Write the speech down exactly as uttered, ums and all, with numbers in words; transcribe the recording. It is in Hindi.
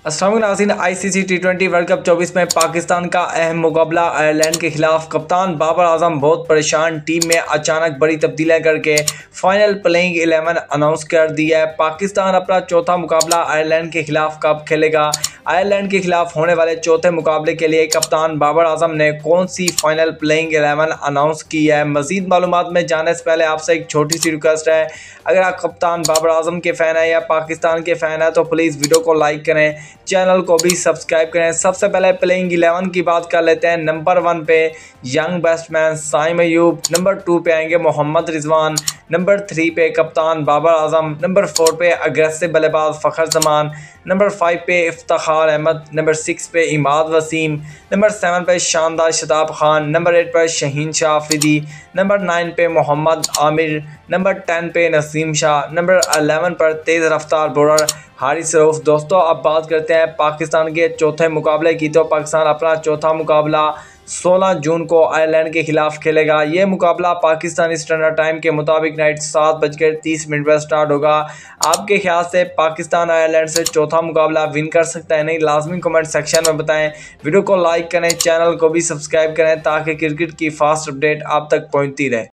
अस्सलाम वालेकुम नाज़रीन, ICC T twenty world cup चौबीस में पाकिस्तान का अहम मुकाबला आयरलैंड के खिलाफ। कप्तान बाबर आजम बहुत परेशान, टीम में अचानक बड़ी तब्दीलियां करके फाइनल प्लेइंग इलेवन अनाउंस कर दिया है। पाकिस्तान अपना चौथा मुकाबला आयरलैंड के खिलाफ कब खेलेगा? आयरलैंड के खिलाफ होने वाले चौथे मुकाबले के लिए कप्तान बाबर आजम ने कौन सी फाइनल प्लेइंग इलेवन अनाउंस की है? मजीद मालूमात में जाने से पहले आपसे एक छोटी सी रिक्वेस्ट है, अगर आप कप्तान बाबर आजम के फ़ैन है या पाकिस्तान के फ़ैन है तो प्लीज़ वीडियो को लाइक करें, चैनल को भी सब्सक्राइब करें। सबसे पहले प्लेइंग इलेवन की बात कर लेते हैं। नंबर वन पे young batsman Saim Ayub, number two पे आएंगे मोहम्मद रिजवान, नंबर थ्री पे कप्तान बाबर आजम, नंबर फोर पे अग्रेसिव बल्लेबाज फ़खर जमान, नंबर फाइव पे इफ्तिखार अहमद, नंबर सिक्स पे इमाद वसीम, नंबर सेवन पे शानदार शताब खान, नंबर एट पर शहीन शाह अफरीदी, नंबर नाइन पे मोहम्मद आमिर, नंबर टेन पे नसीम शाह, नंबर अलेवन पर तेज़ रफ्तार बॉलर हारिस रऊफ। दोस्तों अब बात करते हैं पाकिस्तान के चौथे मुकाबले की। तो पाकिस्तान अपना चौथा मुकाबला सोलह जून को आयरलैंड के खिलाफ खेलेगा। ये मुकाबला पाकिस्तानी स्टैंडर्ड टाइम के मुताबिक नाइट सात बजकर तीस मिनट पर स्टार्ट होगा। आपके ख्याल से पाकिस्तान आयरलैंड से चौथा मुकाबला विन कर सकता है नहीं? लाजमी कमेंट सेक्शन में बताएं। वीडियो को लाइक करें, चैनल को भी सब्सक्राइब करें ताकि क्रिकेट की फास्ट अपडेट आप तक पहुँचती रहे।